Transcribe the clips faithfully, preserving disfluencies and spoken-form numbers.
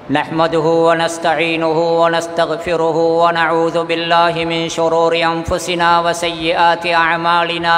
نحمده ونستعينه ونستغفره ونعوذ بالله من شرور أنفسنا وسيئات أعمالنا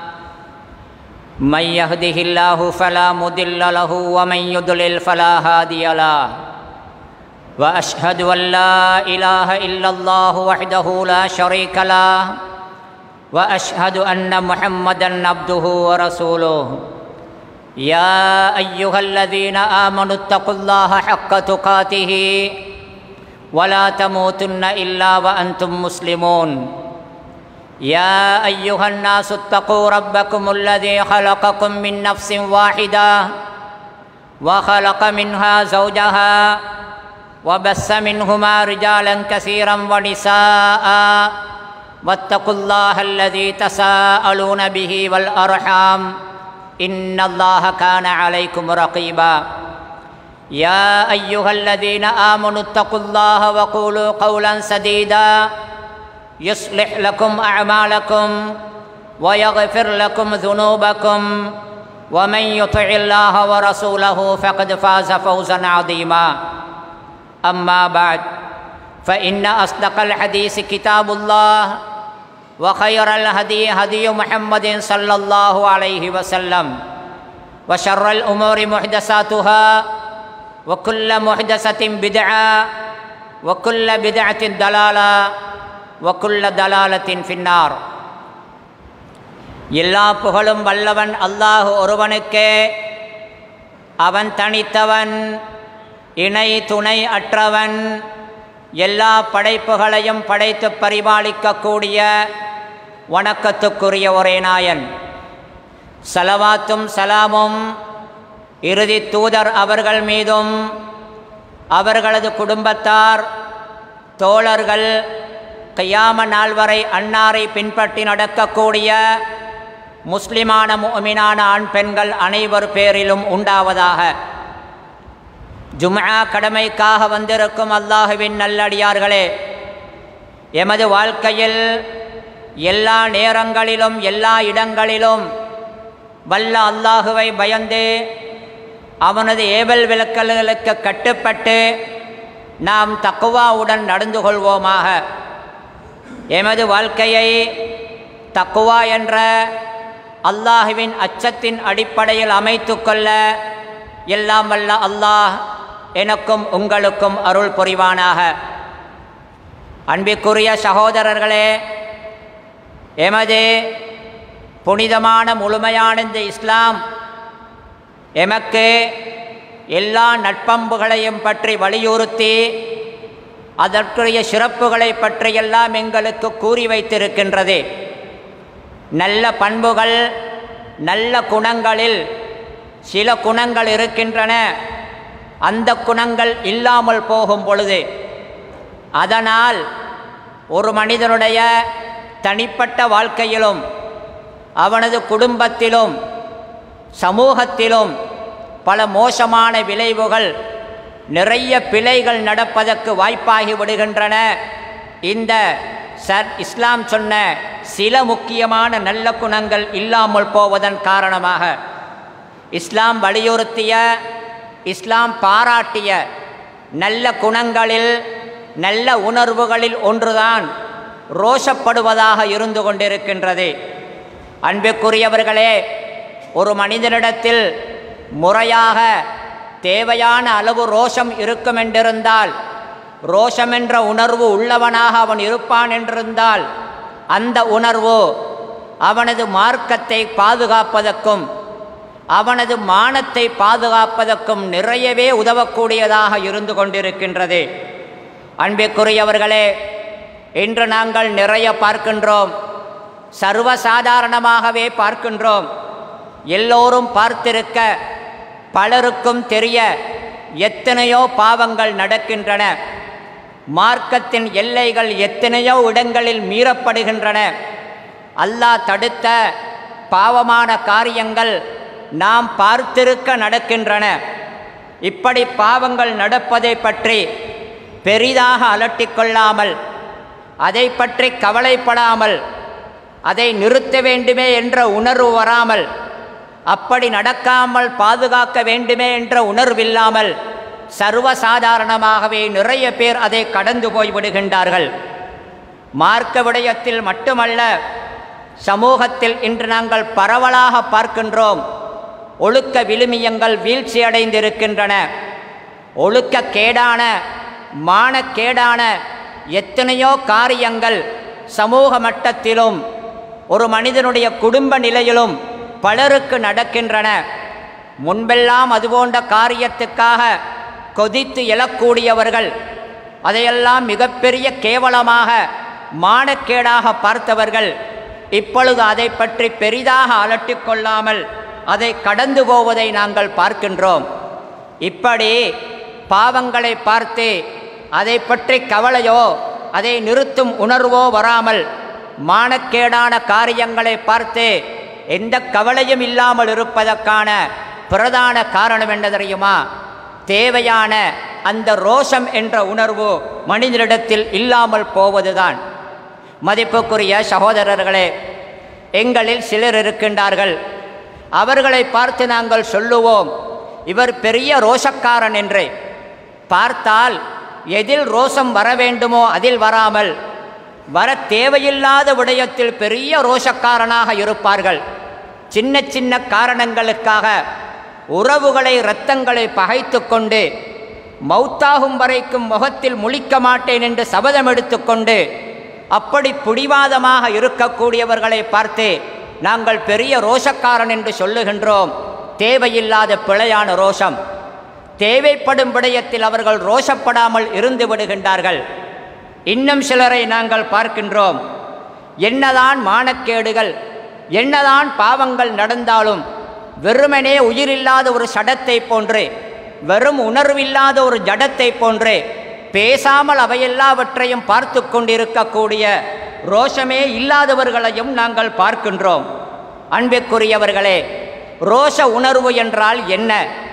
من يهده الله فلا مضل له ومن يضلل فلا هادي له وأشهد أن لا إله إلا الله وحده لا شريك له وأشهد أن محمدًا عبده ورسوله يا أيها الذين آمنوا اتقوا الله حق تقاته ولا تموتن إلا وأنتم مسلمون يا أيها الناس اتقوا ربكم الذي خلقكم من نفس واحدة وخلق منها زوجها وبث منهما رجالا كثيرا ونساء واتقوا الله الذي تساءلون به والأرحام إن الله كان عليكم رقيبا يا أيها الذين آمنوا اتقوا الله وقولوا قولا سديدا يصلح لكم أعمالكم ويغفر لكم ذنوبكم ومن يطع الله ورسوله فقد فاز فوزا عظيما أما بعد فإن أصدق الحديث كتاب الله وخير الهدي هدي محمد صلى الله عليه وسلم وشر الأمور محدثاتها وكل محدثة بدعة وكل بدعة ضلالة وكل ضلالة في النار. எல்லா புகழும் வல்லவன் அல்லாஹ் ஒருவனுக்கே. அவன் தனித்தவன், இணை துணை அற்றவன். எல்லா படைப்புகளையும் படைத்து பரிபாலிக்கக்கூடிய வணக்கத்துக்குரிய ஒரே நாயன். சலவாத்தும் சலாமும் இறுதி தூதர் அவர்கள் மீதும் அவர்களது குடும்பத்தார் தோழர்கள் கியாம நாள் வரை அன்னாரை பின்பற்றி நடக்கக்கூடிய முஸ்லிமான முஃமினான ஆண் பெண்கள் அனைவர் பேரிலும் உண்டாவதாக. ஜும்ஆ கடமைக்காக வந்திருக்கும் அல்லாஹுவின் நல்லடியார்களே, எமது வாழ்க்கையில் எல்லா நேரங்களிலும் எல்லா இடங்களிலும் வல்ல அல்லாஹுவை பயந்து அவனது ஏவல் விலக்கல்களுக்கு கட்டுப்பட்டு நாம் தக்வாவுடன் நடந்து கொள்வோமாக. எமது வாழ்க்கையை தக்வா என்ற அல்லாஹுவின் அச்சத்தின் அடிப்படையில் அமைத்து கொள்ள எல்லாம் வல்ல அல்லாஹ் எனக்கும் உங்களுக்கும் அருள் புரிவானாக. அன்பிற்குரிய சகோதரர்களே, எமது புனிதமான முழுமையான இந்த இஸ்லாம் எமக்கு எல்லா நட்பண்புகளையும் பற்றி வலியுறுத்தி அதற்குரிய சிறப்புகளை பற்றியெல்லாம் எங்களுக்கு கூறி வைத்திருக்கின்றது. நல்ல பண்புகள், நல்ல குணங்களில் சில குணங்கள் இருக்கின்றன. அந்த குணங்கள் இல்லாமல் போகும் பொழுது அதனால் ஒரு மனிதனுடைய தனிப்பட்ட வாழ்க்கையிலும் அவனது குடும்பத்திலும் சமூகத்திலும் பல மோசமான விளைவுகள், நிறைய பிழைகள் நடப்பதற்கு வாய்ப்பாகி விடுகின்றன. இந்த சர் இஸ்லாம் சொன்ன சில முக்கியமான நல்ல குணங்கள் இல்லாமல் போவதன் காரணமாக இஸ்லாம் வலியுறுத்திய, இஸ்லாம் பாராட்டிய நல்ல குணங்களில் நல்ல உணர்வுகளில் ஒன்றுதான் ரோஷப்படுவதாக இருந்து கொண்டிருக்கின்றது. அன்புக்குரியவர்களே, ஒரு மனிதனிடத்தில் முறையாக தேவையான அளவு ரோஷம் இருக்கும் என்றிருந்தால், ரோஷம் என்ற உணர்வு உள்ளவனாக அவன் இருப்பான் என்றிருந்தால், அந்த உணர்வு அவனது மார்க்கத்தை பாதுகாப்பதற்கும் அவனது மானத்தை பாதுகாப்பதற்கும் நிறையவே உதவக்கூடியதாக இருந்து கொண்டிருக்கின்றது. அன்பிற்குரியவர்களே, இன்று நாங்கள் நிறைய பார்க்கின்றோம், சர்வசாதாரணமாகவே பார்க்கின்றோம். எல்லோரும் பார்த்திருக்க, பலருக்கும் தெரிய எத்தனையோ பாவங்கள் நடக்கின்றன. மார்க்கத்தின் எல்லைகள் எத்தனையோ இடங்களில் மீறப்படுகின்றன. அல்லாஹ் தடுத்த பாவமான காரியங்கள் நாம் பார்த்திருக்க நடக்கின்றன. இப்படி பாவங்கள் நடப்பதை பற்றி பெரிதாக அலட்டிக்கொள்ளாமல், அதை பற்றி கவலைப்படாமல், அதை நிறுத்த வேண்டுமே என்ற உணர்வு வராமல், அப்படி நடக்காமல் பாதுகாக்க வேண்டுமே என்ற உணர்வில்லாமல் சர்வசாதாரணமாகவே நிறைய பேர் அதை கடந்து போய் விடுகின்றார்கள். மார்க்க விடயத்தில் மட்டுமல்ல, சமூகத்தில் இன்று நாங்கள் பரவலாக பார்க்கின்றோம். ஒழுக்க விழுமியங்கள் வீழ்ச்சியடைந்திருக்கின்றன. ஒழுக்க கேடான மானக்கேடான எத்தனையோ காரியங்கள் சமூக மட்டத்திலும் ஒரு மனிதனுடைய குடும்ப நிலையிலும் பலருக்கு நடக்கின்றன. முன்பெல்லாம் அதுபோன்ற காரியத்துக்காக கொதித்து எழக்கூடியவர்கள், அதையெல்லாம் மிகப்பெரிய கேவலமாக மானக்கேடாக பார்த்தவர்கள் இப்பொழுது அதை பற்றி பெரிதாக அலட்டிக்கொள்ளாமல் அதை கடந்து போவதை நாங்கள் பார்க்கின்றோம். இப்படி பாவங்களை பார்த்து அதை பற்றி கவலையோ அதை நிறுத்தும் உணர்வோ வராமல் மானக்கேடான காரியங்களை பார்த்து எந்த கவலையும் இல்லாமல் இருப்பதற்கான பிரதான காரணம் என்ன தெரியுமா? தேவையான அந்த ரோஷம் என்ற உணர்வு மனிதனிடத்தில் இல்லாமல் போவதுதான். மதிப்புக்குரிய சகோதரர்களே, எங்களில் சிலர் இருக்கின்றார்கள். அவர்களை பார்த்து நாங்கள் சொல்லுவோம், இவர் பெரிய ரோஷக்காரன் என்று. பார்த்தால் எதில் ரோஷம் வர வேண்டுமோ அதில் வராமல் வர தேவையில்லாத விடயத்தில் பெரிய ரோஷக்காரனாக இருப்பார்கள். சின்ன சின்ன காரணங்களுக்காக உறவுகளை இரத்தங்களை பகைத்து கொண்டு மௌத்தாகும் வரைக்கும் முகத்தில் முழிக்க மாட்டேன் என்று சபதம் எடுத்துக்கொண்டு அப்படி பிடிவாதமாக இருக்கக்கூடியவர்களை பார்த்து நாங்கள் பெரிய ரோஷக்காரன் என்று சொல்லுகின்றோம். தேவையில்லாத பிழையான ரோஷம். தேவைப்படும் விடயத்தில் அவர்கள் ரோஷப்படாமல் இருந்து விடுகின்றார்கள். இன்னும் சிலரை நாங்கள் பார்க்கின்றோம். என்னதான் மானக்கேடுகள் என்னதான் பாவங்கள் நடந்தாலும் வெறுமனே உயிரில்லாத ஒரு சடத்தை போன்று, வெறும் உணர்வில்லாத ஒரு ஜடத்தை போன்று பேசாமல் அவையெல்லாவற்றையும் பார்த்து கொண்டிருக்கக்கூடிய ரோஷமே இல்லாதவர்களையும் நாங்கள் பார்க்கின்றோம். அன்பிற்குரியவர்களே, ரோஷ உணர்வு என்றால் என்ன?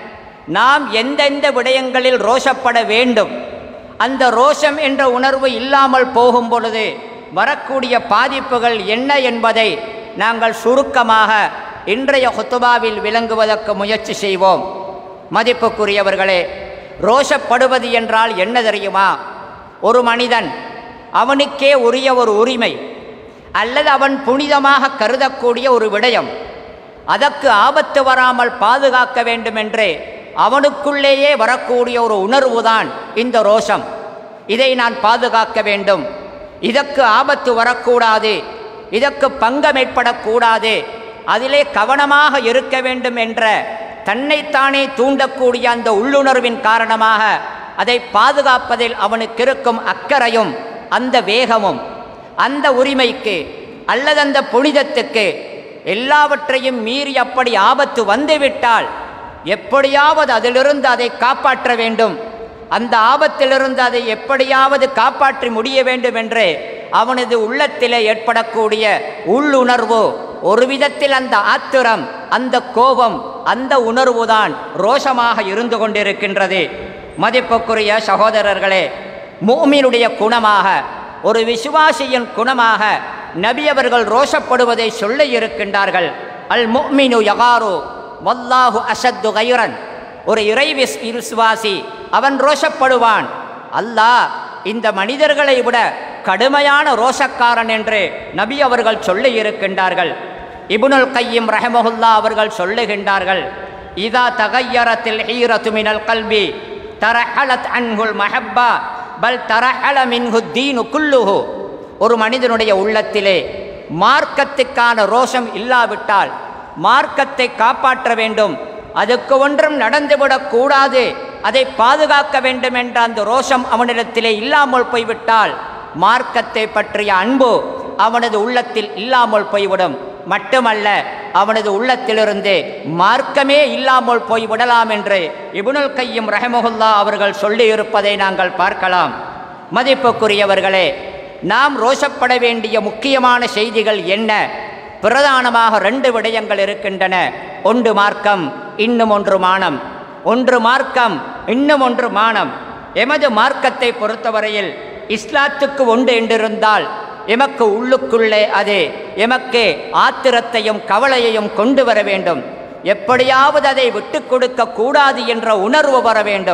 நாம் எந்தெந்த விடயங்களில் ரோஷப்பட வேண்டும்? அந்த ரோஷம் என்ற உணர்வு இல்லாமல் போகும் பொழுது வரக்கூடிய பாதிப்புகள் என்ன என்பதை நாங்கள் சுருக்கமாக இன்றைய ஹுத்துபாவில் விளங்குவதற்கு முயற்சி செய்வோம். மதிப்புக்குரியவர்களே, ரோஷப்படுவது என்றால் என்ன தெரியுமா? ஒரு மனிதன் அவனுக்கே உரிய ஒரு உரிமை அல்லது அவன் புனிதமாக கருதக்கூடிய ஒரு விடயம், அதற்கு ஆபத்து வராமல் பாதுகாக்க வேண்டும் என்று அவனுக்குள்ளேயே வரக்கூடிய ஒரு உணர்வுதான் இந்த ரோஷம். இதை நான் பாதுகாக்க வேண்டும், இதற்கு ஆபத்து வரக்கூடாது, இதற்கு பங்கம் ஏற்படக்கூடாது, அதிலே கவனமாக இருக்க வேண்டும் என்ற தன்னைத்தானே தூண்டக்கூடிய அந்த உள்ளுணர்வின் காரணமாக அதை பாதுகாப்பதில் அவனுக்கு இருக்கும் அக்கறையும் அந்த வேகமும் அந்த உரிமைக்கு அல்லது அந்த புனிதத்துக்கு எல்லாவற்றையும் மீறி அப்படி ஆபத்து வந்துவிட்டால் எப்படியாவது அதிலிருந்து அதை காப்பாற்ற வேண்டும், அந்த ஆபத்திலிருந்து அதை எப்படியாவது காப்பாற்றி முடிய வேண்டும் என்று அவனது உள்ளத்திலே ஏற்படக்கூடிய உள்ளுணர்வு, ஒரு விதத்தில் அந்த ஆத்திரம், அந்த கோபம், அந்த உணர்வுதான் ரோஷமாக இருந்து கொண்டிருக்கின்றது. மதிப்புக்குரிய சகோதரர்களே, முஃமினுடைய குணமாக, ஒரு விசுவாசியின் குணமாக நபி அவர்கள் ரோஷப்படுவதை சொல்லி இருக்கின்றார்கள். அல் முஃமினு யகாரு வல்லாஹு அஷத்து கைரன். ஒரு இறை விசுவாசி அவன் ரோஷப்படுவான், அல்லாஹ் இந்த மனிதர்களை விட கடுமையான ரோஷக்காரன் என்று நபி அவர்கள் சொல்லி இருக்கின்றார்கள். இப்னுல் கையிம் ரஹ்மஹுல்லா அவர்கள் சொல்லுகின்றார்கள், இதா தகையரத்தில் ஹீரத்து மினல் கல்பி தரஹலத் அன்ஹுல் மஹப்பா பல் தரஹல மின்ஹு தீனு குல்லுஹு. ஒரு மனிதனுடைய உள்ளத்திலே மார்க்கத்துக்கான ரோஷம் இல்லாவிட்டால், மார்க்கத்தை காப்பாற்ற வேண்டும், அதுக்கு ஒன்றும் நடந்துவிடக்கூடாது, அதை பாதுகாக்க வேண்டும் என்ற அந்த ரோஷம் அவனிடத்திலே இல்லாமல் போய்விட்டால் மார்க்கத்தை பற்றிய அன்பு அவனது உள்ளத்தில் இல்லாமல் போய்விடும். மட்டுமல்ல, அவனது உள்ளத்திலிருந்து மார்க்கமே இல்லாமல் போய்விடலாம் என்று இப்னுல் கையிம் ரஹ்மஹுல்லா அவர்கள் சொல்லி இருப்பதை நாங்கள் பார்க்கலாம். மதிப்புக்குரியவர்களே, நாம் ரோஷப்பட வேண்டிய முக்கியமான செய்திகள் என்ன? பிரதானமாக ரெண்டு விடயங்கள் இருக்கின்றன. ஒன்று மார்க்கம், இன்னும் ஒன்று மானம். ஒன்று மார்க்கம், இன்னும் ஒன்று மானம். எமது மார்க்கத்தை பொறுத்தவரையில் இஸ்லாத்துக்கு ஒன்று என்றிருந்தால் எமக்கு உள்ளுக்குள்ளே அது எமக்கு ஆத்திரத்தையும் கவலையையும் கொண்டு வர வேண்டும். எப்படியாவது அதை விட்டு கொடுக்க கூடாது என்ற உணர்வு வர வேண்டும்.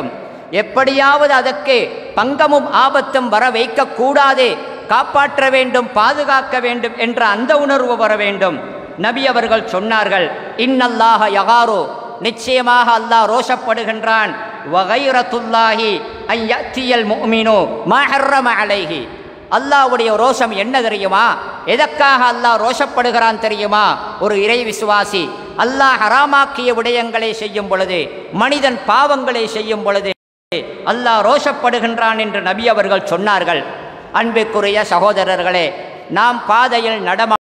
எப்படியாவது அதற்கு பங்கமும் ஆபத்தும் வர வைக்கக்கூடாது, காப்பாற்ற வேண்டும், பாதுகாக்க வேண்டும் என்ற அந்த உணர்வு வர வேண்டும். நபி அவர்கள் சொன்னார்கள், இன்னல்லாஹ யகாரு, நிச்சயமாக அல்லாஹ் ரோஷப்படுகின்றான், வகைரத்துல்லாஹி ஐயத்தியல் முஃமினு மா ஹர்ரம அலைஹி. அல்லாஹ்வுடைய ரோஷம் என்ன தெரியுமா? எதற்காக அல்லாஹ் ரோஷப்படுகிறான் தெரியுமா? ஒரு இறை விசுவாசி அல்லாஹ் ஹராமாக்கிய விடயங்களை செய்யும் பொழுது, மனிதன் பாவங்களை செய்யும் பொழுது அல்லாஹ் ரோஷப்படுகின்றான் என்று நபி அவர்கள் சொன்னார்கள். அன்பிற்குரிய சகோதரர்களே, நாம் பாதையில்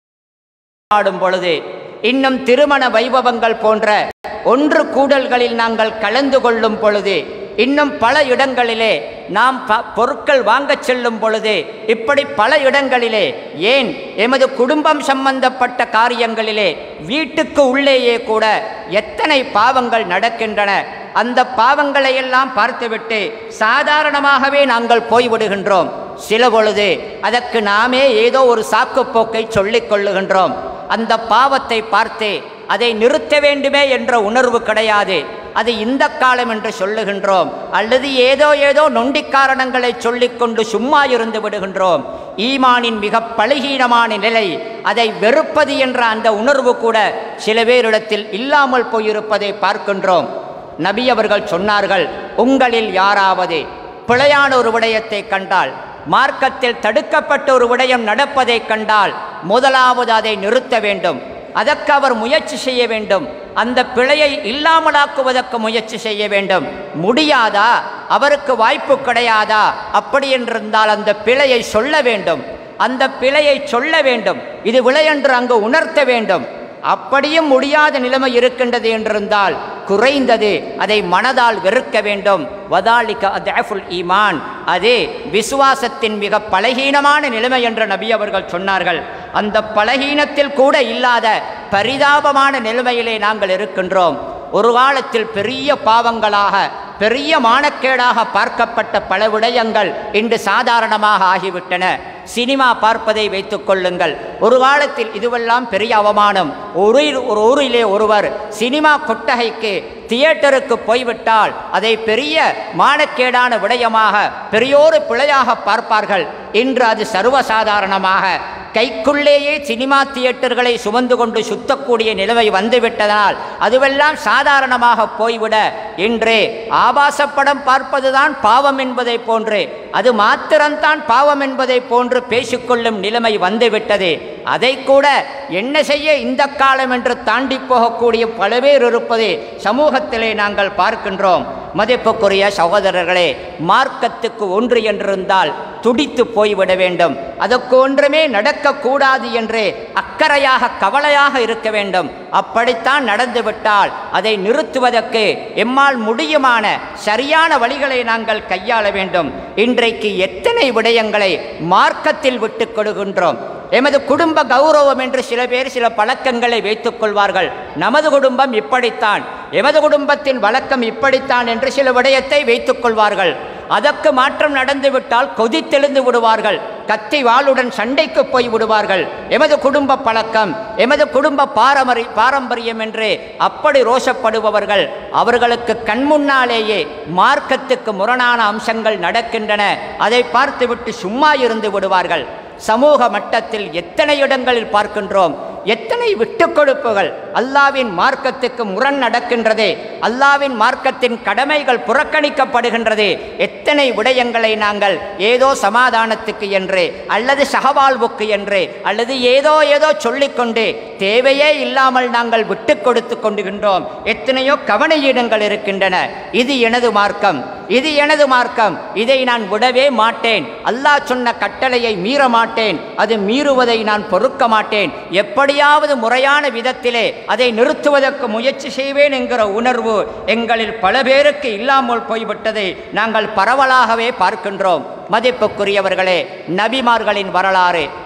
நடமாடும் பொழுது, இன்னும் திருமண வைபவங்கள் போன்ற ஒன்று கூடல்களில் நாங்கள் கலந்து கொள்ளும் பொழுது, இன்னும் பல இடங்களிலே நாம் பொருட்கள் வாங்கச் செல்லும் பொழுது, இப்படி பல இடங்களிலே, ஏன் எமது குடும்பம் சம்பந்தப்பட்ட காரியங்களிலே வீட்டுக்கு உள்ளேயே கூட எத்தனை பாவங்கள் நடக்கின்றன. அந்த பாவங்களை எல்லாம் பார்த்துவிட்டு சாதாரணமாகவே நாங்கள் போய்விடுகின்றோம். சில பொழுது அதற்கு நாமே ஏதோ ஒரு சாக்குப்போக்கை சொல்லிக் கொள்ளுகின்றோம். அந்த பாவத்தை பார்த்து அதை நிறுத்த வேண்டுமே என்ற உணர்வு கிடையாது. அது இந்த காலம் என்று சொல்லுகின்றோம், அல்லது ஏதோ ஏதோ நொண்டி காரணங்களை சொல்லிக்கொண்டு சும்மா இருந்து விடுகின்றோம். ஈமானின் மிக பலகீனமான நிலை, அதை வெறுப்பது என்ற அந்த உணர்வு கூட சில பேரிடத்தில் இல்லாமல் போயிருப்பதை பார்க்கின்றோம். நபி அவர்கள் சொன்னார்கள், உங்களில் யாராவது பிழையான ஒரு விடயத்தை கண்டால், மார்க்கத்தில் தடுக்கப்பட்ட ஒரு விடயம் நடப்பதை கண்டால், முதலாவது அதை நிறுத்த வேண்டும். அதற்கு அவர் முயற்சி செய்ய வேண்டும். அந்த பிழையை இல்லாமலாக்குவதற்கு முயற்சி செய்ய வேண்டும். முடியாதா, அவருக்கு வாய்ப்பு கிடையாதா, அப்படி என்றிருந்தால் அந்த பிழையை சொல்ல வேண்டும். அந்த பிழையை சொல்ல வேண்டும். இது விளை என்று அங்கு உணர்த்த வேண்டும். அப்படியும் முடியாத நிலைமை இருக்கின்றது என்றிருந்தால் குறைந்தது அதை மனதால் வெறுக்க வேண்டும். வதாலிக அத்அஃபுல் ஈமான், அது விசுவாசத்தின் மிக பலகீனமான நிலைமை என்று நபி அவர்கள் சொன்னார்கள். அந்த பலகீனத்தில் கூட இல்லாத பரிதாபமான நிலைமையிலே நாங்கள் இருக்கின்றோம். ஒரு காலத்தில் பெரிய பாவங்களாக, பெரிய மானக்கேடாக பார்க்கப்பட்ட பல விடயங்கள் இன்று சாதாரணமாக ஆகிவிட்டன. சினிமா பார்ப்பதை வைத்துக் கொள்ளுங்கள். ஒரு காலத்தில் இதுவெல்லாம் பெரிய அவமானம். ஒரு ஒரு ஊரிலே ஒருவர் சினிமா கொட்டகைக்கு, தியேட்டருக்கு போய்விட்டால் அதை பெரிய மானக்கேடான விடயமாக, பெரியோரு பிழையாக பார்ப்பார்கள். இன்று அது சர்வசாதாரணமாக கைக்குள்ளேயே சினிமா தியேட்டர்களை சுமந்து கொண்டு சுத்தக்கூடிய நிலைமை வந்துவிட்டதனால் அதுவெல்லாம் சாதாரணமாக போய்விட, இன்று ஆபாச படம் பார்ப்பதுதான் பாவம் என்பதை போன்று, அது மாத்திரம்தான் பாவம் என்பதை போன்று பேசிக்கொள்ளும் நிலைமை வந்துவிட்டது. அதை கூட என்ன செய்ய இந்த காலம் என்று தாண்டி போகக்கூடிய பல பேர் இருப்பதை சமூகத்திலே நாங்கள் பார்க்கின்றோம். மதிப்புக்குரிய சகோதரர்களே, மார்க்கத்துக்கு ஒன்று என்றிருந்தால் துடித்து போய்விட வேண்டும். அதற்கு ஒன்றுமே நடக்கக்கூடாது என்று அக்கறையாக, கவலையாக இருக்க வேண்டும். அப்படித்தான் நடந்துவிட்டால் அதை நிறுத்துவதற்கு எம்மால் முடியுமான சரியான வழிகளை நாங்கள் கையாள வேண்டும். இன்றைக்கு எத்தனை விடயங்களை மார்க்கத்தில் விட்டு கொடுக்கின்றோம். எமது குடும்ப கௌரவம் என்று சில பேர் சில பழக்கங்களை வைத்துக் கொள்வார்கள். நமது குடும்பம் இப்படித்தான், எமது குடும்பத்தின் வழக்கம் இப்படித்தான் என்று சில விடயத்தை வைத்துக் கொள்வார்கள். அதற்கு மாற்றம் நடந்துவிட்டால் கொதித்தெழுந்து விடுவார்கள். கத்தி வாளுடன் சண்டைக்கு போய் விடுவார்கள். எமது குடும்ப பழக்கம், எமது குடும்ப பாரம்பரிய பாரம்பரியம் என்று அப்படி ரோஷப்படுபவர்கள், அவர்களுக்கு கண்முன்னாலேயே மார்க்கத்துக்கு முரணான அம்சங்கள் நடக்கின்றன. அதை பார்த்துவிட்டு சும்மா இருந்து விடுவார்கள். சமூக மட்டத்தில் எத்தனை இடங்களில் பார்க்கின்றோம், எத்தனை விட்டுக் கொடுப்புகள். அல்லாவின் மார்க்கத்துக்கு முரண் நடக்கின்றது, அல்லாவின் மார்க்கத்தின் கடமைகள் புறக்கணிக்கப்படுகின்றது. எத்தனை விடயங்களை நாங்கள் ஏதோ சமாதானத்துக்கு என்று, அல்லது சகவாழ்வுக்கு என்று, அல்லது ஏதோ ஏதோ சொல்லிக்கொண்டு தேவையே இல்லாமல் நாங்கள் விட்டு கொடுத்து கொண்டுகின்றோம். எத்தனையோ கவனையீடங்கள் இருக்கின்றன. இது எனது மார்க்கம், இது எனது மார்க்கம், இதை நான் விடவே மாட்டேன். அல்லாஹ் சொன்ன கட்டளையை மீற மாட்டேன், அது மீறுவதை நான் பொறுக்க மாட்டேன். எப்படியாவது முறையான விதத்திலே அதை நிறுத்துவதற்கு முயற்சி செய்வேன் என்கிற உணர்வு எங்களில் பல பேருக்கு இல்லாமல் போய்விட்டதை நாங்கள் பரவலாகவே பார்க்கின்றோம். மதிப்புக்குரியவர்களே, நபிமார்களின் வரலாறு,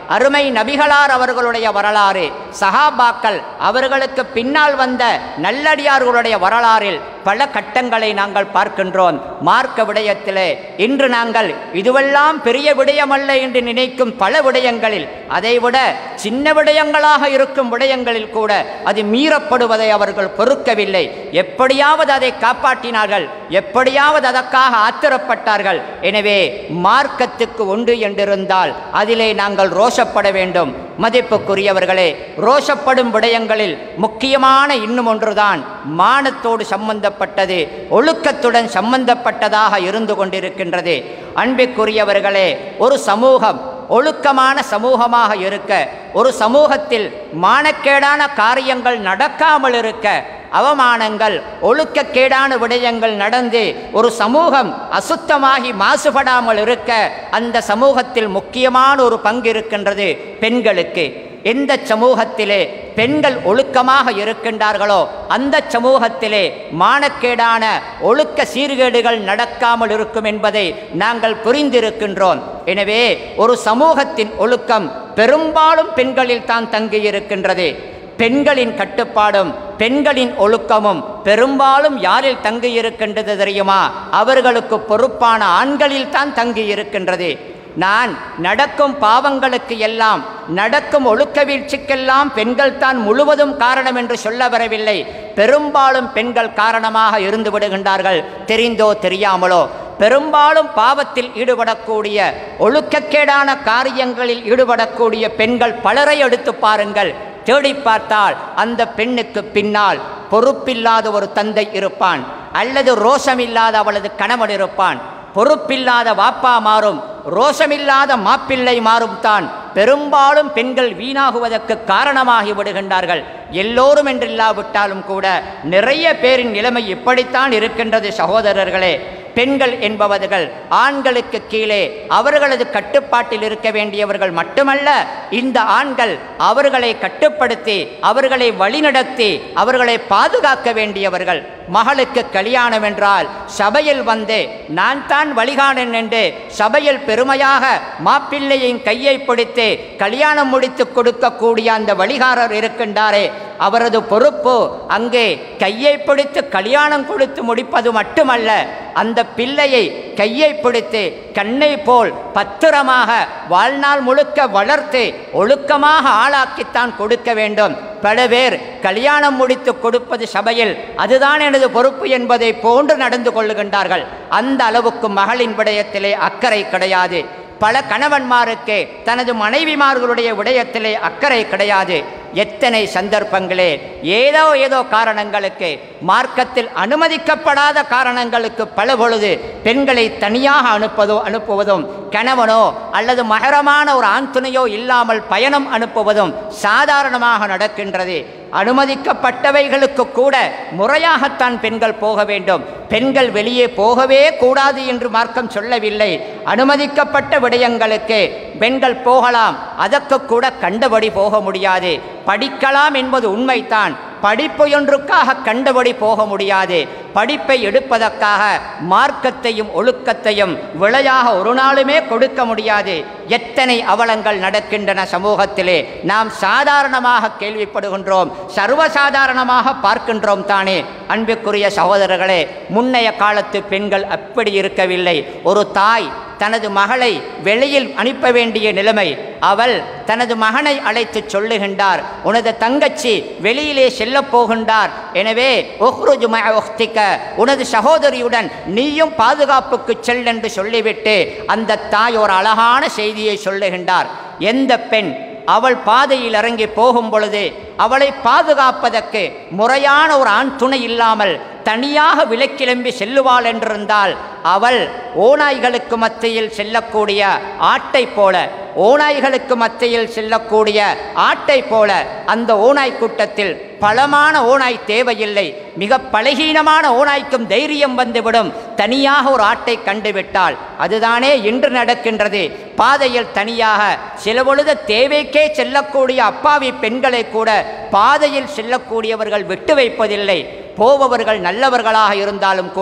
அருமை நபிகளார் அவர்களுடைய வரலாறு, சஹாபாக்கள் அவர்களுக்கு பின்னால் வந்த நல்லடியார்களுடைய வரலாறில் பல கட்டங்களை நாங்கள் பார்க்கின்றோம். மார்க்க விடயத்திலே இன்று நாங்கள் இதுவெல்லாம் பெரிய விடயமல்ல என்று நினைக்கும் பல விடயங்களில், அதைவிட சின்ன விடயங்களாக இருக்கும் விடயங்களில் கூட அது மீறப்படுவதை அவர்கள் பொறுக்கவில்லை. எப்படியாவது அதை காப்பாற்றினார்கள், எப்படியாவது அதற்காக ஆத்திரப்பட்டார்கள். எனவே மார்க்கத்துக்கு ஒன்று என்றிருந்தால் அதிலே நாங்கள் ரோஷப்பட வேண்டும். மதிப்புக்குரியவர்களே, ரோஷப்படும் விடயங்களில் முக்கியமான இன்னும் ஒன்றுதான் மானத்தோடு சம்பந்தப்பட்டது, ஒழுக்கத்துடன் சம்பந்தப்பட்டதாக இருந்து கொண்டிருக்கின்றது. அன்பிற்குரியவர்களே, ஒரு சமூகம் ஒழுக்கமான சமூகமாக இருக்க, ஒரு சமூகத்தில் மானக்கேடான காரியங்கள் நடக்காமல் இருக்க, அவமானங்கள் ஒழுக்கக்கேடான விடயங்கள் நடந்து ஒரு சமூகம் அசுத்தமாகி மாசுபடாமல் இருக்க அந்த சமூகத்தில் முக்கியமான ஒரு பங்கு இருக்கின்றது பெண்களுக்கு. எந்த சமூகத்திலே பெண்கள் ஒழுக்கமாக இருக்கின்றார்களோ அந்த சமூகத்திலே மானக்கேடான ஒழுக்க சீர்கேடுகள் நடக்காமல் இருக்கும் என்பதை நாங்கள் புரிந்திருக்கின்றோம். எனவே ஒரு சமூகத்தின் ஒழுக்கம் பெரும்பாலும் பெண்களில் தான் தங்கியிருக்கின்றது. பெண்களின் கட்டுப்பாடும் பெண்களின் ஒழுக்கமும் பெரும்பாலும் யாரில் தங்கியிருக்கின்றது தெரியுமா? அவர்களுக்கு பொறுப்பான ஆண்களில் தான் தங்கியிருக்கின்றது. நான் நடக்கும் பாவங்களுக்கு எல்லாம், நடக்கும் ஒழுக்க வீழ்ச்சிக்கெல்லாம் பெண்கள் தான் முழுவதும் காரணம் என்று சொல்ல வரவில்லை. பெரும்பாலும் பெண்கள் காரணமாக இருந்து விடுகின்றார்கள், தெரிந்தோ தெரியாமலோ. பெரும்பாலும் பாவத்தில் ஈடுபடக்கூடிய, ஒழுக்கக்கேடான காரியங்களில் ஈடுபடக்கூடிய பெண்கள் பலரை எடுத்து பாருங்கள். தேடி பார்த்தால் அந்த பெண்ணுக்கு பின்னால் பொறுப்பில்லாத ஒரு தந்தை இருப்பான், அல்லது ரோஷமில்லாத அவளது கணவன் இருப்பான். பொறுப்பில்லாத வாப்பா மாறும், ரோஷமில்லாத மாப்பிள்ளை மாறும் தான் பெரும்பாலும் பெண்கள் வீணாகுவதற்கு காரணமாகி விடுகின்றார்கள். எல்லோரும் என்றில்லாவிட்டாலும் கூட நிறைய பேரின் நிலைமை இப்படித்தான் இருக்கின்றது. சகோதரர்களே, பெண்கள் என்பவர்கள் ஆண்களுக்கு கீழே அவர்களது கட்டுப்பாட்டில் இருக்க வேண்டியவர்கள் மட்டுமல்ல, இந்த ஆண்கள் அவர்களை கட்டுப்படுத்தி அவர்களை வழிநடத்தி அவர்களை பாதுகாக்க வேண்டியவர்கள். மகளுக்கு கல்யாணம் என்றால் சபையில் வந்து நான் தான் வழிகாணன் என்று சபையில் பெருமையாக மாப்பிள்ளையின் கையை பிடித்து கல்யாணம் முடித்து கொடுக்கக்கூடிய அந்த வழிகாரர் இருக்கின்றாரே, அவரது பொறுப்பு அங்கே கையை பிடித்து கல்யாணம் கொடுத்து முடிப்பது மட்டுமல்ல, அந்த பிள்ளையை கையை பிடித்து கண்ணை போல் பத்திரமாக வாழ்நாள் முழுக்க வளர்த்து ஒழுக்கமாக ஆளாக்கித்தான் கொடுக்க வேண்டும். பல பேர் கல்யாணம் முடித்து கொடுப்பது சபையில் அதுதான் எனது பொறுப்பு என்பதை போன்று நடந்து கொள்ளுகின்றார்கள். அந்த அளவுக்கு மகளின் விடயத்திலே அக்கறை கிடையாது. பல கணவன்மாருக்கு தனது மனைவிமார்களுடைய விடயத்திலே அக்கறை கிடையாது. எத்தனை சந்தர்ப்பங்களே ஏதோ ஏதோ காரணங்களுக்கு, மார்க்கத்தில் அனுமதிக்கப்படாத காரணங்களுக்கு பல பொழுது பெண்களை தனியாக அனுப்பதோ அனுப்புவதும் கணவனோ அல்லது மகரமான ஒரு ஆண் துணையோ இல்லாமல் பயணம் அனுப்புவதும் சாதாரணமாக நடக்கின்றது. அனுமதிக்கப்பட்டவைகளுக்கு கூட முறையாகத்தான் பெண்கள் போக வேண்டும். பெண்கள் வெளியே போகவே கூடாது என்று மார்க்கம் சொல்லவில்லை. அனுமதிக்கப்பட்ட விடயங்களுக்கு பெண்கள் போகலாம், அதற்கு கூட கண்டபடி போக முடியாது. படிக்கலாம் என்பது உண்மைதான், படிப்பு ஒன்றுக்காக கண்டபடி போக முடியாது. படிப்பை எடுப்பதற்காக மார்க்கத்தையும் ஒழுக்கத்தையும் விலையாக ஒரு நாளுமே கொடுக்க முடியாது. எத்தனை அவலங்கள் நடக்கின்றன சமூகத்திலே, நாம் சாதாரணமாக கேள்விப்படுகின்றோம், சர்வசாதாரணமாக பார்க்கின்றோம் தானே. அன்பிற்குரிய சகோதரர்களே, முன்னைய காலத்து பெண்கள் அப்படி இருக்கவில்லை. ஒரு தாய் தனது மகளை வெளியில் அனுப்ப வேண்டிய நிலைமை, அவள் தனது மகனை அழைத்து சொல்லுகின்றார், உனது தங்கச்சி வெளியிலே செல்லப் போகின்றார், எனவே உஹ்ருஜ் மஅ உக்திக, உனது சகோதரியுடன் நீயும் பாதுகாப்புக்கு செல் என்று சொல்லிவிட்டு அந்த தாய் ஒரு அழகான செய்தியை சொல்லுகின்றார். எந்த பெண் அவள் பாதையில் இறங்கி போகும் பொழுது அவளை பாதுகாப்பதற்கு முறையான ஒரு ஆண் துணை இல்லாமல் தனியாக விலக்கிளம்பி செல்லுவாள் என்றிருந்தால் அவள் ஓநாய்களுக்கு மத்தியில் செல்லக்கூடிய ஆட்டை போல, ஓநாய்களுக்கு மத்தியில் செல்லக்கூடிய ஆட்டை போல, அந்த ஓநாய் கூட்டத்தில் பலமான ஓநாய் தேவையில்லை, மிக பலகீனமான ஓநாய்க்கும் தைரியம் வந்துவிடும் தனியாக ஒரு ஆட்டை கண்டுவிட்டால். அதுதானே இன்று நடக்கின்றது. பாதையில் தனியாக சில பொழுது தேவைக்கே செல்லக்கூடிய அப்பாவி பெண்களை கூட பாதையில் செல்லக்கூடியவர்கள் விட்டு வைப்பதில்லை. போபவர்கள் நல்லவர்களாக இருந்தாலும் கூட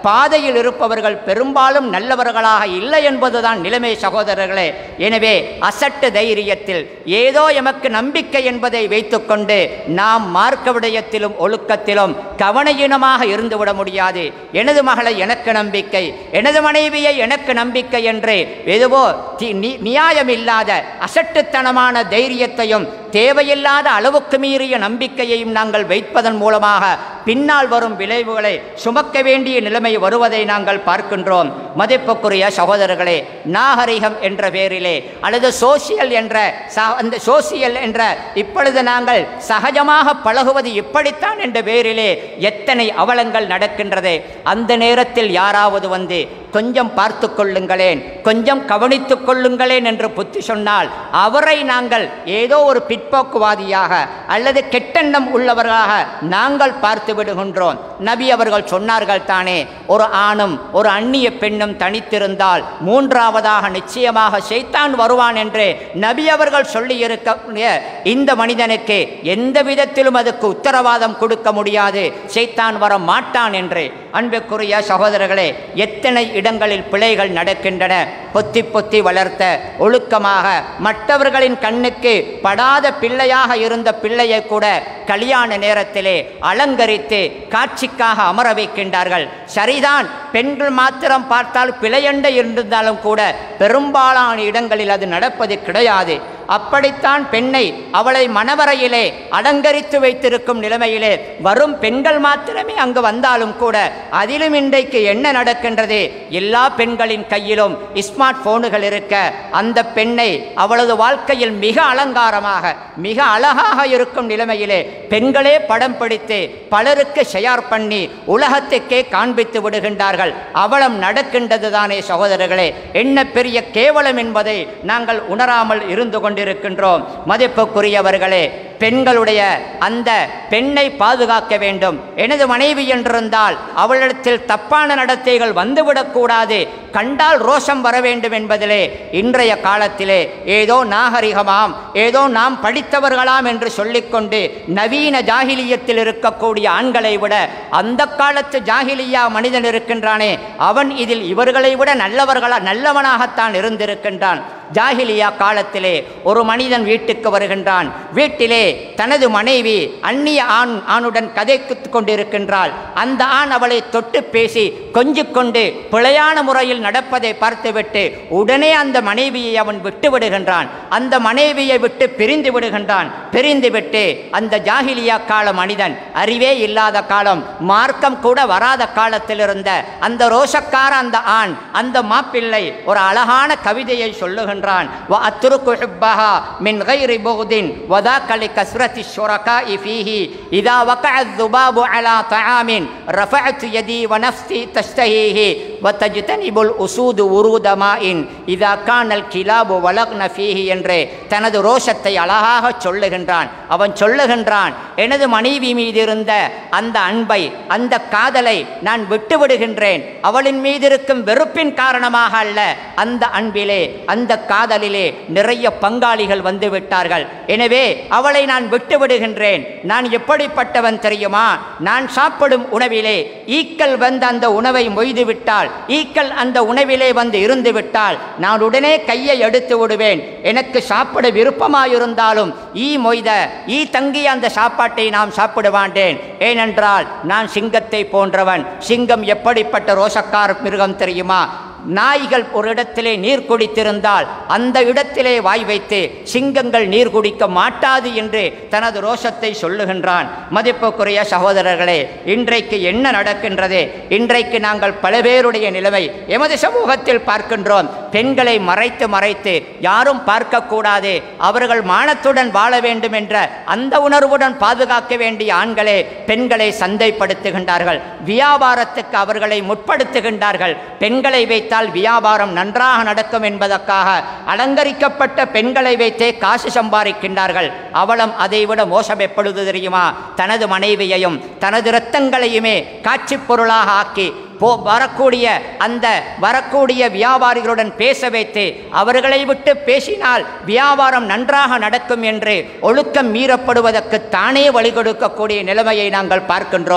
பாதையில் இருப்பவர்கள் பெரும்பாலும் நல்லவர்களாக இல்லை என்பதுதான் நிலைமை சகோதரர்களே. எனவே அசட்டு தைரியத்தில் ஏதோ எமக்கு நம்பிக்கை என்பதை வைத்துக்கொண்டு நாம் மார்க்க விடயத்திலும் ஒழுக்கத்திலும் கவனயீனமாக இருந்துவிட முடியாது. எனது மகளை எனக்கு நம்பிக்கை, எனது மனைவியை எனக்கு நம்பிக்கை என்று எதுவோ நியாயமில்லாத அசட்டுத்தனமான தைரியத்தையும் தேவையில்லாத அளவுக்கு மீறிய நம்பிக்கையையும் நாங்கள் வைப்பதன் மூலமாக பின்னால் வரும் விளைவுகளை சுமக்க வேண்டிய நிலைமை வருவதை நாங்கள் பார்க்கின்றோம். மதிப்புக்குரிய சகோதரர்களே, நாகரிகம் என்ற பேரிலே அல்லது சோசியல் என்ற அந்த சோசியல் என்ற இப்பொழுது நாங்கள் சகஜமாக பழகுவது இப்படித்தான் என்ற பேரிலே எத்தனை அவலங்கள் நடக்கின்றது. அந்த நேரத்தில் யாராவது வந்து கொஞ்சம் பார்த்து கொள்ளுங்களேன், கொஞ்சம் கவனித்துக் கொள்ளுங்களேன் என்று புத்தி சொன்னால் அவரை நாங்கள் ஏதோ ஒரு பிற்போக்குவாதியாக அல்லது கெட்டெண்ணம் உள்ளவர்களாக நாங்கள் பார்த்து விடுகின்றோம். நபி அவர்கள் சொன்னார்கள் தானே, ஒரு ஆணும் ஒரு அந்நிய பெண்ணும் தனித்திருந்தால் மூன்றாவதாக நிச்சயமாக ஷைத்தான் வருவான் என்று நபி அவர்கள் சொல்லி இருக்க இந்த மனிதனுக்கு எந்த விதத்திலும் அதுக்கு உத்தரவாதம் கொடுக்க முடியாது, ஷைத்தான் வர மாட்டான் என்று. அன்புக்குரிய சகோதரர்களே, எத்தனை இடங்களில் பிழைகள் நடக்கின்றன. பொத்தி பொத்தி வளர்த்த ஒழுக்கமாக மற்றவர்களின் கண்ணுக்கு படாத பிள்ளையாக இருந்த பிள்ளையை கூட கல்யாண நேரத்திலே அலங்கரித்து காட்சிக்காக அமர வைக்கின்றார்கள். சரிதான், பெண்கள் மாத்திரம் பார்த்தால் பிழையண்ட இருந்தாலும் கூட பெரும்பாலான இடங்களில் அது நடப்பது கிடையாது. அப்படித்தான் பெண்ணை அவளை மணவரையிலே அலங்கரித்து வைத்திருக்கும் நிலைமையிலே வரும் பெண்கள் மாத்திரமே அங்கு வந்தாலும் கூட அதிலும் இன்றைக்கு என்ன நடக்கின்றது? எல்லா பெண்களின் கையிலும் ஸ்மார்ட் போனுகள் இருக்க அந்த பெண்ணை அவளது வாழ்க்கையில் மிக அலங்காரமாக மிக அழகாக இருக்கும் நிலைமையிலே பெண்களே படம் பிடித்து பலருக்கு ஷேர் பண்ணி உலகத்துக்கே காண்பித்து விடுகின்றார்கள். அவலம் நடக்கின்றது தானே சகோதரர்களே. என்ன பெரிய கேவலம் என்பதை நாங்கள் உணராமல் இருந்து கொண்டிருக்கின்றோம். மதிப்புக்குரியவர்களே, பெண்களுடைய அந்த பெண்ணை பாதுகாக்க வேண்டும். எனது மனைவி என்றிருந்தால் அவளிடத்தில் தப்பான நடத்தைகள் வந்துவிடக்கூடாது, கண்டால் ரோஷம் வர வேண்டும் என்பதிலே இன்றைய காலத்திலே ஏதோ நாகரிகமாம், ஏதோ நாம் படித்தவர்களாம் என்று சொல்லிக்கொண்டு நவீன ஜாகிலியத்தில் இருக்கக்கூடிய ஆண்களை விட அந்த காலத்து ஜாகிலியா மனிதன் இருக்கின்றானே அவன் இதில் இவர்களை விட நல்லவர்களா நல்லவனாகத்தான் இருந்திருக்கின்றான். ஜாகிலியா காலத்திலே ஒரு மனிதன் வீட்டுக்கு வருகின்றான். வீட்டிலே தனது மனைவி அந்நிய ஆண் ஆணுடன் கதைத்து கொண்டிருக்கின்றாள். அந்த ஆண் அவளை தொட்டு பேசி கொஞ்சிக் கொண்டு பிழையான முறையில் நடப்பதை பார்த்துவிட்டு உடனே அந்த மனைவியை அவன் விட்டு விடுகின்றான். அந்த மனைவியை விட்டு பிரிந்து விடுகின்றான். பிரிந்து விட்டு அந்த ஜாகிலியா கால மனிதன், அறிவே இல்லாத காலம், மார்க்கம் கூட வராத காலத்தில் இருந்த அந்த ரோஷக்கார அந்த ஆண் அந்த மாப்பிள்ளை ஒரு அழகான கவிதையை சொல்லுகின்றான். وَأَتْرُكُ حُبَّهَا مِنْ غَيْرِ بُغْضٍ وَذَاكَ لِكَثْرَةِ الشُّرَكَاءِ فِيهِ إِذَا وَقَعَ الذُّبَابُ عَلَى طَعَامٍ رَفَعْتُ يَدِي وَنَفْسِي تَشْتَهِيهِ وَتَجْتَنِبُ الْأُسُودُ وُرُودَ مَاءٍ إِذَا كَانَ الْكِلَابُ وَلَغْنَ فِيهِ என்று தனது ரோஷத்தை அழகாக சொல்லுகின்றான். அவன் சொல்லுகின்றான், எனது மனைவி மீது இருந்த அந்த அன்பை அந்த காதலை நான் விட்டு விடுகின்றேன். அவளின் மீது இருக்கும் வெறுப்பின் காரணமாக அல்ல, அந்த அன்பிலே அந்த காதலிலே நிறைய பங்காளிகள் வந்து விட்டார்கள். எனவே அவளை நான் விட்டு விடுகின்றேன். நான் எப்படிப்பட்டவன் தெரியுமா? நான் சாப்பிடும் உணவிலே ஈக்கள் வந்து அந்த உணவை மொய்து விட்டால், ஈக்கள் அந்த உணவிலே வந்து இருந்து விட்டால் நான் உடனே கையை எடுத்து விடுவேன். எனக்கு சாப்பிட விருப்பமாயிருந்தாலும் ஈ மொய்த ஈ தங்கிய அந்த சாப்பாட்டை நாம் சாப்பிட மாட்டேன். ஏனென்றால் நான் சிங்கத்தை போன்றவன். சிங்கம் எப்படிப்பட்ட ரோஷக்கார மிருகம் தெரியுமா? நாய்கள் ஒரு இடத்திலே நீர் குடித்திருந்தால் அந்த இடத்திலே வாய் வைத்து சிங்கங்கள் நீர் குடிக்க மாட்டாது என்று தனது ரோஷத்தை சொல்லுகின்றான். மதிப்புக்குரிய சகோதரர்களே, இன்றைக்கு என்ன நடக்கின்றது? இன்றைக்கு நாங்கள் பல பேருடைய நிலைமை எமது சமூகத்தில் பார்க்கின்றோம். பெண்களை மறைத்து மறைத்து யாரும் பார்க்கக்கூடாது, அவர்கள் மானத்துடன் வாழ வேண்டும் என்ற அந்த உணர்வுடன் பாதுகாக்க வேண்டிய ஆண்களே பெண்களை சந்தைப்படுத்துகின்றார்கள். வியாபாரத்துக்கு அவர்களை முற்படுத்துகின்றார்கள். பெண்களை வைத்து வியாபாரம் நன்றாக நடக்கும் என்பதற்காக அலங்கரிக்கப்பட்ட பெண்களை வைத்தே காசு சம்பாதிக்கின்றார்கள். அவளும் அதைவிட மோசம் எப்பொழுது தெரியுமா? தனது மனைவியையும் தனது இரத்தங்களையுமே காட்சி பொருளாக ஆக்கி போ வரக்கூடிய அந்த வரக்கூடிய வியாபாரிகளுடன் பேச வைத்து அவர்களை விட்டு பேசினால் வியாபாரம் நன்றாக நடக்கும் என்று ஒழுக்கம் மீறப்படுவதற்கு தானே வழி கொடுக்கக்கூடிய நிலைமையை நாங்கள் பார்க்கின்றோம்.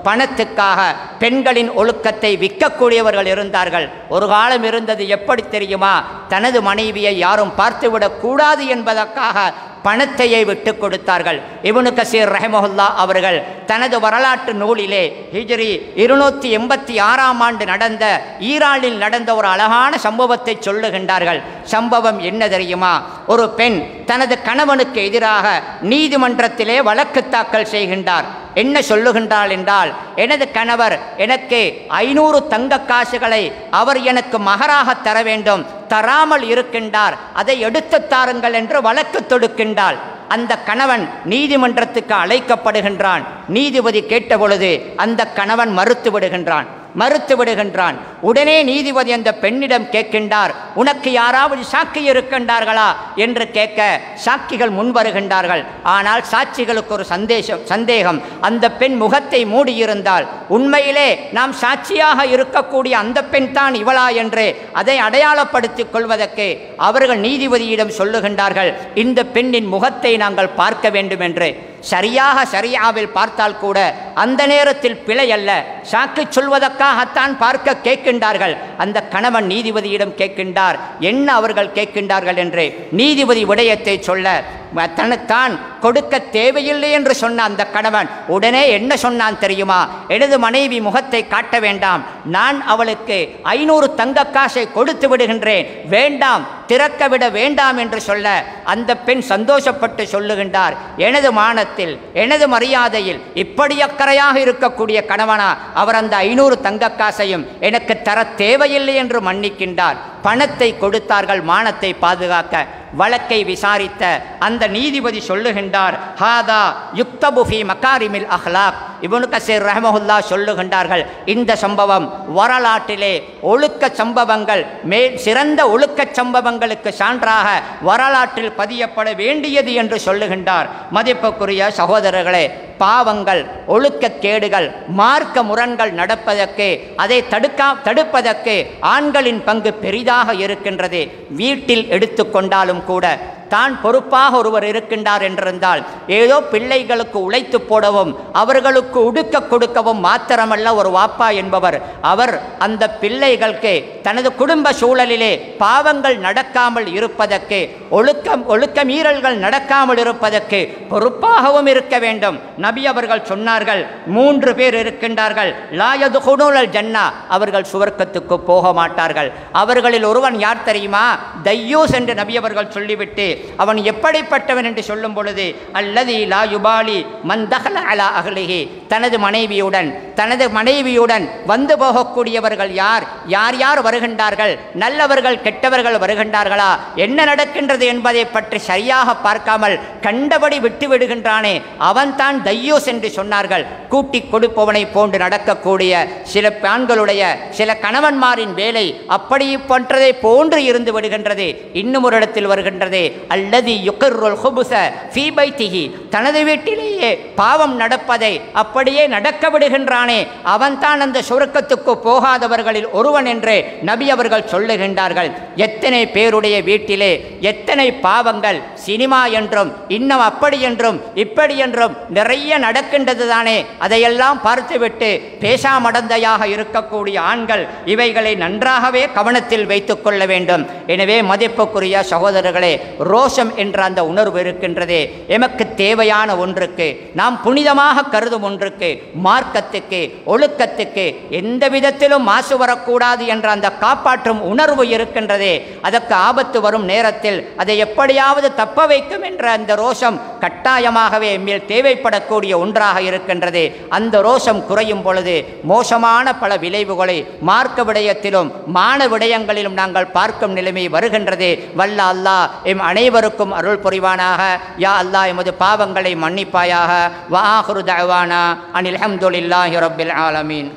பணத்துக்காக பெண்களின் ஒழுக்கத்தை விற்கக்கூடியவர்கள் இருந்தார்கள். ஒரு காலம் இருந்தது, எப்படி தெரியுமா? தனது மனைவியை யாரும் பார்த்துவிடக் கூடாது என்பதற்காக பணத்தையே விட்டு கொடுத்தார்கள். இப்னு கஸீர் ரஹ்மஹுல்லா அவர்கள் தனது வரலாற்று நூலிலே ஹிஜ்ரி இருநூற்றி எண்பத்தி ஆறாம் ஆண்டு நடந்த ஈரானில் நடந்த ஒரு அழகான சம்பவத்தை சொல்லுகின்றார்கள். சம்பவம் என்ன தெரியுமா? ஒரு பெண் தனது கணவனுக்கு எதிராக நீதிமன்றத்திலே வழக்கு தாக்கல் செய்கின்றார். என்ன சொல்லுகின்றாள் என்றால், எனது கணவர் எனக்கு ஐநூறு தங்க காசுகளை அவர் எனக்கு மகராக தர வேண்டும், தராமல் இருக்கின்றார், அதை எடுத்து தாருங்கள் என்று வழக்கு தொடுக்கின்றாள். அந்த கணவன் நீதிமன்றத்துக்கு அழைக்கப்படுகின்றான். நீதிபதி கேட்டபொழுது அந்த கணவன் மறுத்து விடுகின்றான் மறுத்து விடுகின்றான் உடனே நீதிபதி அந்த பெண்ணிடம் கேட்கின்றார், உனக்கு யாராவது சாட்சி இருக்கின்றார்களா என்று கேட்க சாட்சிகள் முன் வருகின்றார்கள். ஆனால் சாட்சிகளுக்கு ஒரு சந்தேஷம் சந்தேகம் அந்த பெண் முகத்தை மூடியிருந்தால் உண்மையிலே நாம் சாட்சியாக இருக்கக்கூடிய அந்த பெண் தான் இவளா என்று அதை அடையாளப்படுத்திக் கொள்வதற்கு அவர்கள் நீதிபதியிடம் சொல்லுகின்றார்கள், இந்த பெண்ணின் முகத்தை நாங்கள் பார்க்க வேண்டும் என்று. சரியாக ஷரியாவில் பார்த்தால் கூட அந்த நேரத்தில் பிழை அல்ல, சாக்கு சொல்வதற்காகத்தான் பார்க்க கேட்கின்றார்கள். அந்த கணவன் நீதிபதியிடம் கேட்கின்றார், என்ன அவர்கள் கேட்கின்றார்கள் என்று. நீதிபதி விடயத்தை சொல்ல தனத்தான் கொடுக்க தேவையில்லை என்று சொன்ன அந்த கணவன் உடனே என்ன சொன்னான் தெரியுமா? எனது மனைவி முகத்தை காட்ட வேண்டாம், நான் அவளுக்கு ஐநூறு தங்க காசை கொடுத்து விடுகின்றேன், வேண்டாம், திறக்க விட வேண்டாம் என்று சொல்ல அந்த பெண் சந்தோஷப்பட்டு சொல்லுகின்றார், எனது மானத்தில் எனது மரியாதையில் இப்படி அக்கறையாக இருக்கக்கூடிய கணவனா அவர் அந்த ஐநூறு தங்க காசையும் எனக்கு தர தேவையில்லை என்று மன்னிக்கின்றார். பணத்தை கொடுத்தார்கள் மானத்தை பாதுகாக்க. வழக்கை விசாரித்த அந்த நீதிபதி சொல்லுகின்றார், ஹாதா யுக்தபு ஃபீ மகாரிமில் அஹ்லாக். இப்னு கஸீர் ரஹ்மஹுல்லா சொல்லுகின்றார்கள், இந்த சம்பவம் வரலாற்றிலே ஒழுக்க சம்பவங்கள் மேல் சிறந்த ஒழுக்க சம்பவங்களுக்கு சான்றாக வரலாற்றில் பதியப்பட வேண்டியது என்று சொல்லுகின்றார். மதிப்புக்குரிய சகோதரர்களே, பாவங்கள், ஒழுக்கக்கேடுகள், மார்க்க முரண்கள் நடப்பதற்கு அதை தடுக்கா தடுப்பதற்கு ஆண்களின் பங்கு பெரிதாக இருக்கின்றது. வீட்டில் எடுத்துக்கொண்டாலும் கூட தான் பொறுப்பாக ஒருவர் இருக்கின்றார் என்றிருந்தால் ஏதோ பிள்ளைகளுக்கு உழைத்து போடவும் அவர்களுக்கு உடுக்க கொடுக்கவும் மாத்திரமல்ல ஒரு வாப்பா என்பவர், அவர் அந்த பிள்ளைகளுக்கு தனது குடும்ப சூழலிலே பாவங்கள் நடக்காமல் இருப்பதற்கு, ஒழுக்கம் ஒழுக்க மீறல்கள் நடக்காமல் இருப்பதற்கு பொறுப்பாகவும் இருக்க வேண்டும். நபி அவர்கள் சொன்னார்கள், மூன்று பேர் இருக்கின்றார்கள், லா யதுகுலுல் ஜன்னா, அவர்கள் சுவர்க்கத்துக்கு போக மாட்டார்கள். அவர்களில் ஒருவன் யார் தெரியுமா? தையூஸ் என்று நபி அவர்கள் சொல்லிவிட்டு அவன் எப்படிப்பட்டவன் என்று சொல்லும் பொழுது, அல்லதி லா யுபாலி மன் தஹல அலா அஹ்லிஹி, தனது மனைவியுடன் தனது மனைவியுடன் வந்து போகக்கூடியவர்கள் யார் யார் யார் வருகின்றார்கள், நல்லவர்கள் கெட்டவர்கள் வருகின்றார்களா, என்ன நடக்கின்றது என்பதை பற்றி சரியாக பார்க்காமல் கண்டபடி விட்டு விடுகின்றானே அவன்தான் தையூஸ் என்று சொன்னார்கள். கூட்டி கொடுப்பவனை போன்று நடக்கக்கூடிய சில ஆண்களுடைய சில கணவன்மாரின் வேலை அப்படி போன்றதை போன்று இருந்து விடுகின்றது. இன்னும் ஒரு இடத்தில் வருகின்றது, அல்லதி யுக்ருல் ஹுபுஸ ஃபீ பைத்திஹி, தனது வீட்டிலேயே பாவம் நடப்பதை அப்படியே நடக்க விடுகின்றானே அவன்தான் அந்த சுவர்க்கத்துக்கு போகாதவர்களில் ஒருவன் என்று நபி அவர்கள் சொல்லுகின்றார்கள். எத்தனை பேருடைய வீட்டிலே எத்தனை பாவங்கள், சினிமா என்றும் இன்னும் அப்படி என்றும் இப்படி என்றும் நிறைய நடக்கின்றது தானே. அதையெல்லாம் பார்த்துவிட்டு பேசாமடந்தையாக இருக்கக்கூடிய ஆண்கள் இவைகளை நன்றாகவே கவனத்தில் வைத்துக் கொள்ள வேண்டும். எனவே மதிப்புக்குரிய சகோதரர்களே, ரோஷம் என்ற அந்த உணர்வு இருக்கின்றதே எமக்கு தேவையான ஒன்றுக்கு, நாம் புனிதமாக கருதும் ஒன்றுக்கு, மார்க்கத்துக்கு, ஒழுக்கத்துக்கு எந்த விதத்திலும் மாசு வரக்கூடாது என்ற அந்த காப்பாற்றும் உணர்வு இருக்கின்றதே, அதற்கு ஆபத்து வரும் நேரத்தில் அதை எப்படியாவது தப்ப வைக்கும் என்ற அந்த ரோஷம் கட்டாயமாகவே மேல் தேவைப்படக்கூடிய ஒன்றாக இருக்கின்றது. அந்த ரோஷம் குறையும் பொழுது மோசமான பல விளைவுகளை மார்க்க விடயத்திலும் மான விடயங்களிலும் நாங்கள் பார்க்கும் நிலைமை வருகின்றது. வல்ல அல்லாஹ் எம் அனைவருக்கும் அருள் புரிவானாக. யா அல்லாஹ் எமது பாவங்களை மன்னிப்பாயாக. வ ஆகிரு தஅவானா அனில் ஹம்துலில்லாஹி ரப்பில் ஆலமீன்.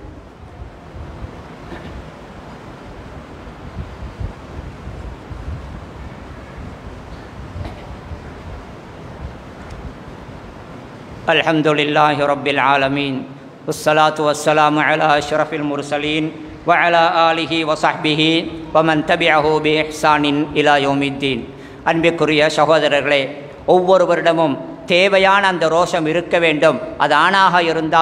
அல்ஹம்துலில்லாஹி ரப்பில் ஆலமீன். வஸ்ஸலாத்து வஸ்ஸலாமு அலா அஷ்ரஃபில் முர்சலீன் வ அலா ஆலிஹி வ ஸஹ்பிஹி வ மன் தபிஅஹு பி இஹ்சானின் இலா யௌமித்தீன். அன்பிற்குரிய சகோதரர்களே, ஒவ்வொருவரிடமும் தேவையான அந்த ரோஷம் இருக்க வேண்டும். அது ஆணாக இருந்தாலும்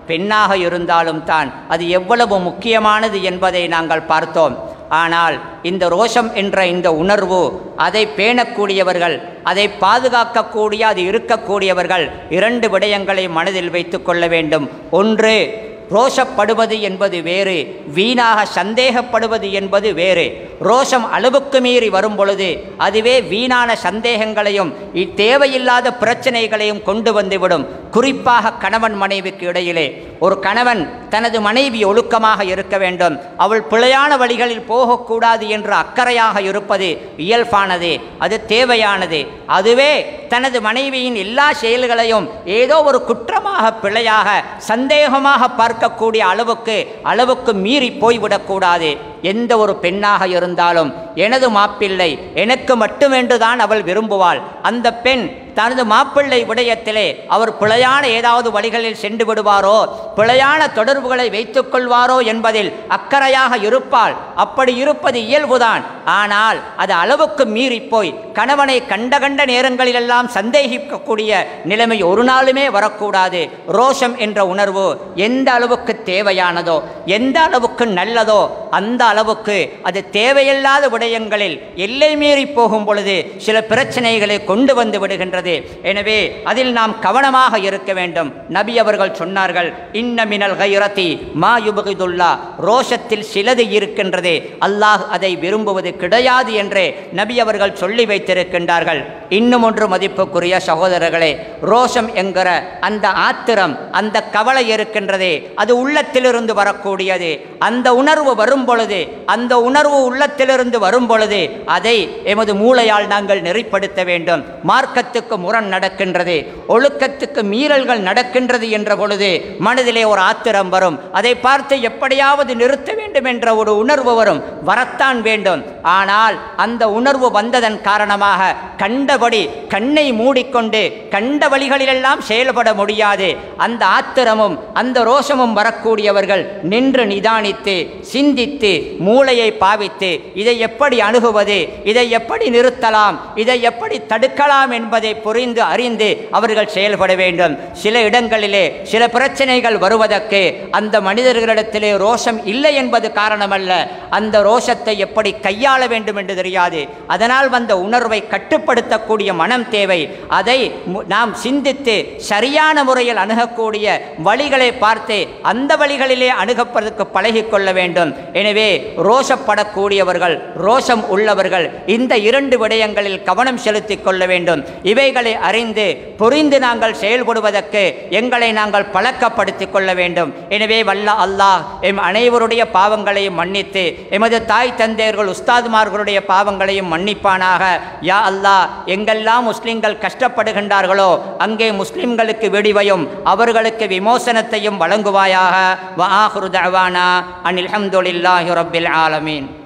பெண்ணாக இருந்தாலும் தான் அது எவ்வளவு முக்கியமானது என்பதை நாங்கள் பார்த்தோம். ஆனால் இந்த ரோஷம் என்ற இந்த உணர்வு, அதை பேணக்கூடியவர்கள், அதை பாதுகாக்கக்கூடிய, அது இருக்கக்கூடியவர்கள் இரண்டு விடயங்களை மனதில் வைத்து கொள்ள வேண்டும். ஒன்று, ரோஷப்படுவது என்பது வேறு, வீணாக சந்தேகப்படுவது என்பது வேறு. ரோஷம் அளவுக்கு மீறி வரும் பொழுது அதுவே வீணான சந்தேகங்களையும் தேவையில்லாத பிரச்சனைகளையும் கொண்டு வந்துவிடும். குறிப்பாக கணவன் மனைவிக்கு இடையிலே ஒரு கணவன் தனது மனைவி ஒழுக்கமாக இருக்க வேண்டும், அவள் பிழையான வழிகளில் போகக்கூடாது என்று அக்கறையாக இருப்பது இயல்பானது, அது தேவையானது. அதுவே தனது மனைவியின் எல்லா செயல்களையும் ஏதோ ஒரு குற்றமாக, பிழையாக, சந்தேகமாக பார்க்கக்கூடிய அளவுக்கு அளவுக்கு மீறி போய்விடக்கூடாது. எந்த ஒரு பெண்ணாக இருந்தாலும் எனது மாப்பிள்ளை எனக்கு மட்டுமென்றுதான் அவள் விரும்புவாள். அந்த பெண் தனது மாப்பிள்ளை விடயத்திலே அவர் பிழையான ஏதாவது வழிகளில் சென்று விடுவாரோ, பிழையான தொடர்புகளை வைத்துக் கொள்வாரோ என்பதில் அக்கறையாக இருப்பாள். அப்படி இருப்பது இயல்புதான். ஆனால் அது அளவுக்கு மீறி போய் கணவனை கண்ட கண்ட நேரங்களிலெல்லாம் சந்தேகிக்கக்கூடிய நிலைமை ஒரு நாளுமே வரக்கூடாது. ரோஷம் என்ற உணர்வு எந்த அளவுக்கு தேவையானதோ, எந்த அளவுக்கு நல்லதோ அந்த அளவுக்கு அது தேவையில்லாத விடயங்களில் எல்லை மீறி போகும் பொழுது சில பிரச்சனைகளை கொண்டு வந்து விடுகின்றது. எனவே அதில் நாம் கவனமாக இருக்க வேண்டும். நபி அவர்கள் சொன்னார்கள், இன்ன மினல் கைரதி மா யுபகிதுல்லா, ரோஷத்தில் சிலது இருக்கின்றது, அல்லாஹ் அதை விரும்புவது கிடையாது என்றே நபி அவர்கள் சொல்லி வைத்திருக்கின்றார்கள். இன்னும் ஒன்று மதிப்புக்குரிய சகோதரர்களே, ரோஷம் என்கிற அந்த ஆத்திரம், அந்த கவலை இருக்கின்றதே, அது உள்ளத்திலிருந்து வரக்கூடியது. அந்த உணர்வு வரும் பொழுது, அந்த உணர்வு உள்ளத்திலிருந்து வரும் பொழுது அதை எமது மூளையால் நாங்கள் நெறிப்படுத்த வேண்டும். மார்க்கத்துக்கு முரண் நடக்கின்றது, ஒழுக்கத்துக்கு மீறல்கள் நடக்கின்றது என்ற பொழுது மனதிலே ஒரு ஆத்திரம் வரும். அதை பார்த்து எப்படியாவது நிறுத்த வேண்டும் என்ற ஒரு உணர்வு வரும், வரத்தான் வேண்டும். ஆனால் அந்த உணர்வு வந்ததன் காரணமாக கண்டபடி கண்ணை மூடிக்கொண்டு கண்ட வழிகளிலெல்லாம் செயல்பட முடியாது. அந்த ஆத்திரமும் அந்த ரோஷமும் வரக்கூடியவர்கள் நின்று நிதானித்து சிந்தித்து மூளையை பாவித்து இதை எப்படி அணுகுவது, இதை எப்படி நிறுத்தலாம், இதை எப்படி தடுக்கலாம் என்பதை புரிந்து அறிந்து அவர்கள் செயல்பட வேண்டும். சில இடங்களிலே சில பிரச்சனைகள் வருவதற்கு அந்த மனிதர்களிடத்திலே ரோஷம் இல்லை என்பது காரணமல்ல, அந்த ரோஷத்தை எப்படி கையாள வேண்டும் என்று தெரியாது. அதனால் வந்த உணர்வை கட்டுப்படுத்தக்கூடிய மனம் தேவை. அதை நாம் சிந்தித்து சரியான முறையில் அணுகக்கூடிய வழிகளை பார்த்து அந்த வழிகளிலே அணுகப்பதற்கு பழகிக்கொள்ள வேண்டும். எனவே ரோஷப்படக்கூடியவர்கள், ரோஷம் உள்ளவர்கள் இந்த இரண்டு விடயங்களில் கவனம் செலுத்திக் கொள்ள வேண்டும். இவைகளை அறிந்து புரிந்து நாங்கள் செயல்படுவதற்கு எங்களை நாங்கள் பழக்கப்படுத்திக் கொள்ள வேண்டும். எனவே வல்ல அல்லாஹ் எம் அனைவருடைய பாவங்களையும் மன்னித்து எமது தாய் தந்தையர்கள் உஸ்தாதுமார்களுடைய பாவங்களையும் மன்னிப்பானாக. யா அல்லாஹ், எங்கெல்லாம் முஸ்லிம்கள் கஷ்டப்படுகின்றார்களோ அங்கே முஸ்லிம்களுக்கு விடிவையும் அவர்களுக்கு விமோசனத்தையும் வழங்குவாயாக. வ ஆகிரு தஅவானா அனில் ஹம்துலில்லாஹி ரப்பில் ஆலமீன்.